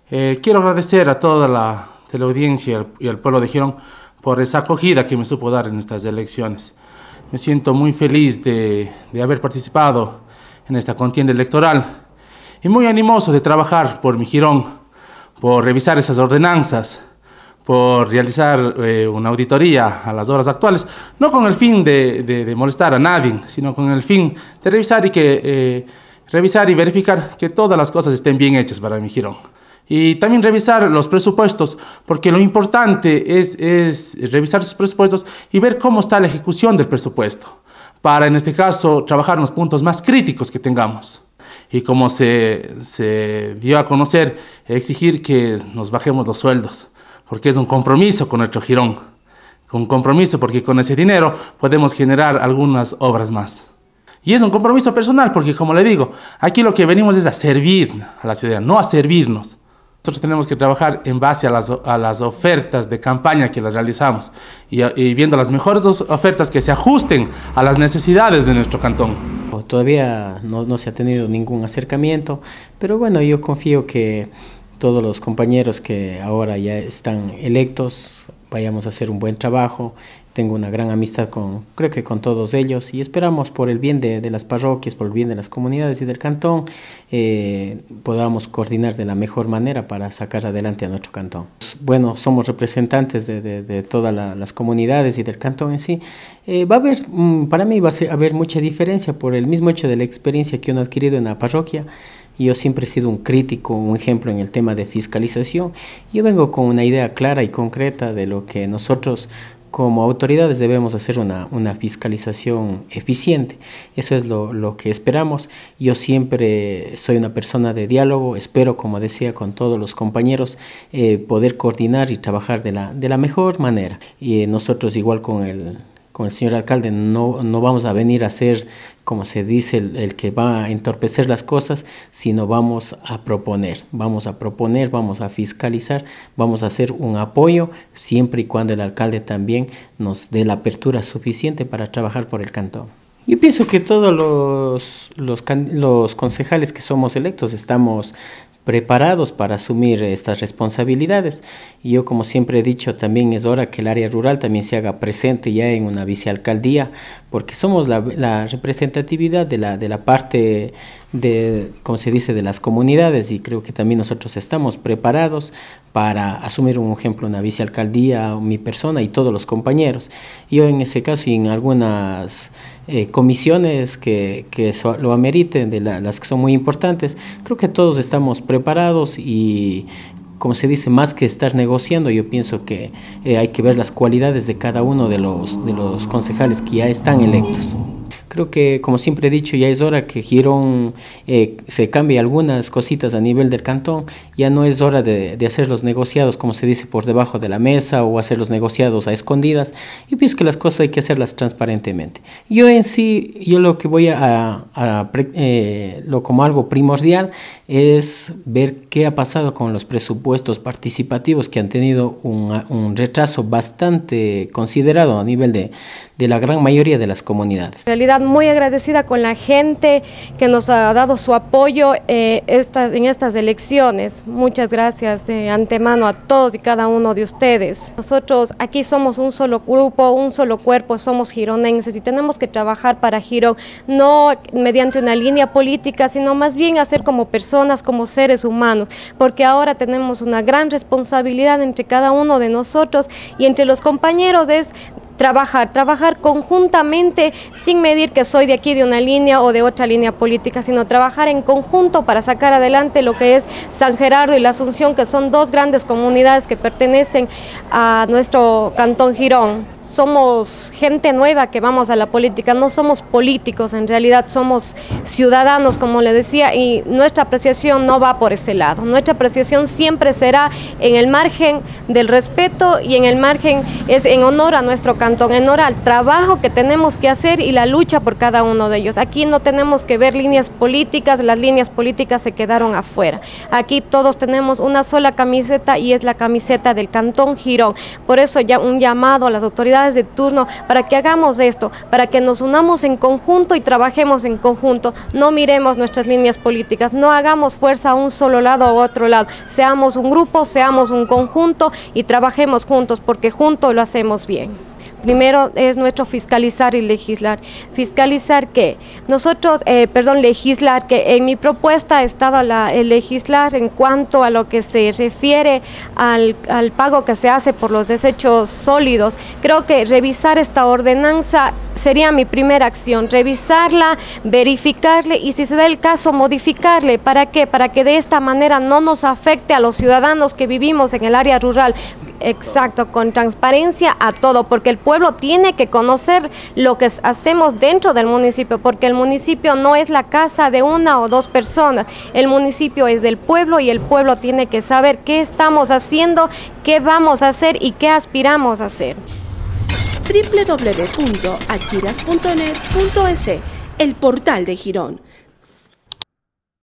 Quiero agradecer a toda la teleaudiencia y al pueblo de Girón por esa acogida que me supo dar en estas elecciones. Me siento muy feliz de haber participado en esta contienda electoral y muy animoso de trabajar por mi Girón, por revisar esas ordenanzas, por realizar una auditoría a las obras actuales, no con el fin de molestar a nadie, sino con el fin de revisar y verificar que todas las cosas estén bien hechas para mi Girón. Y también revisar los presupuestos, porque lo importante es revisar esos presupuestos y ver cómo está la ejecución del presupuesto, para en este caso trabajar en los puntos más críticos que tengamos. Y como se dio a conocer, exigir que nos bajemos los sueldos, porque es un compromiso con nuestro Girón, un compromiso porque con ese dinero podemos generar algunas obras más. Y es un compromiso personal porque, como le digo, aquí lo que venimos es a servir a la ciudadanía, no a servirnos. Nosotros tenemos que trabajar en base a las ofertas de campaña que las realizamos y viendo las mejores ofertas que se ajusten a las necesidades de nuestro cantón. Todavía no se ha tenido ningún acercamiento, pero bueno, yo confío que todos los compañeros que ahora ya están electos vayamos a hacer un buen trabajo. Tengo una gran amistad creo que con todos ellos, y esperamos por el bien de las parroquias, por el bien de las comunidades y del cantón, podamos coordinar de la mejor manera para sacar adelante a nuestro cantón. Bueno, somos representantes de todas las comunidades y del cantón en sí. Para mí va a haber mucha diferencia por el mismo hecho de la experiencia que uno ha adquirido en la parroquia. Yo siempre he sido un crítico, un ejemplo en el tema de fiscalización. Yo vengo con una idea clara y concreta de lo que nosotros como autoridades debemos hacer una fiscalización eficiente. Eso es lo que esperamos. Yo siempre soy una persona de diálogo, espero, como decía, con todos los compañeros, poder coordinar y trabajar de la mejor manera. Y nosotros igual con el señor alcalde no vamos a venir a ser, como se dice, el que va a entorpecer las cosas, sino vamos a proponer, vamos a fiscalizar, vamos a hacer un apoyo, siempre y cuando el alcalde también nos dé la apertura suficiente para trabajar por el cantón. Yo pienso que todos los concejales que somos electos estamos preparados para asumir estas responsabilidades. Y yo, como siempre he dicho, también es hora que el área rural también se haga presente ya en una vicealcaldía, porque somos la representatividad de la parte como se dice, de las comunidades, y creo que también nosotros estamos preparados para asumir un ejemplo, una vicealcaldía, mi persona y todos los compañeros. Yo en ese caso y en algunas comisiones que lo ameriten, las que son muy importantes, creo que todos estamos preparados y, como se dice, más que estar negociando, yo pienso que hay que ver las cualidades de cada uno de los concejales que ya están electos. Creo que, como siempre he dicho, ya es hora que Girón se cambie algunas cositas a nivel del cantón. Ya no es hora de hacer los negociados, como se dice, por debajo de la mesa o hacer los negociados a escondidas. Yo pienso que las cosas hay que hacerlas transparentemente. Yo en sí, lo que voy como algo primordial es ver qué ha pasado con los presupuestos participativos que han tenido un retraso bastante considerado a nivel de la gran mayoría de las comunidades. En realidad muy agradecida con la gente que nos ha dado su apoyo en estas elecciones. Muchas gracias de antemano a todos y cada uno de ustedes. Nosotros aquí somos un solo grupo, un solo cuerpo, somos gironenses y tenemos que trabajar para Girón, no mediante una línea política, sino más bien hacer como personas, como seres humanos, porque ahora tenemos una gran responsabilidad entre cada uno de nosotros y entre los compañeros es trabajar conjuntamente, sin medir que soy de aquí de una línea o de otra línea política, sino trabajar en conjunto para sacar adelante lo que es San Gerardo y la Asunción, que son dos grandes comunidades que pertenecen a nuestro cantón Girón. Somos gente nueva que vamos a la política, no somos políticos, en realidad somos ciudadanos, como le decía, y nuestra apreciación no va por ese lado. Nuestra apreciación siempre será en el margen del respeto y en el margen es en honor a nuestro cantón, en honor al trabajo que tenemos que hacer y la lucha por cada uno de ellos. Aquí no tenemos que ver líneas políticas, las líneas políticas se quedaron afuera. Aquí todos tenemos una sola camiseta y es la camiseta del cantón Girón. Por eso ya un llamado a las autoridades autoridades de turno para que hagamos esto, para que nos unamos en conjunto y trabajemos en conjunto. No miremos nuestras líneas políticas, no hagamos fuerza a un solo lado o a otro lado. Seamos un grupo, seamos un conjunto y trabajemos juntos, porque juntos lo hacemos bien. Primero es nuestro fiscalizar y legislar. ¿Fiscalizar qué? Legislar, que en mi propuesta ha estado el legislar en cuanto a lo que se refiere al pago que se hace por los desechos sólidos. Creo que revisar esta ordenanza sería mi primera acción, revisarla, verificarle y si se da el caso modificarle. ¿Para qué? Para que de esta manera no nos afecte a los ciudadanos que vivimos en el área rural. Exacto, con transparencia a todo, porque el pueblo tiene que conocer lo que hacemos dentro del municipio, porque el municipio no es la casa de una o dos personas, el municipio es del pueblo y el pueblo tiene que saber qué estamos haciendo, qué vamos a hacer y qué aspiramos a hacer. www.achiras.net.es, el portal de Girón.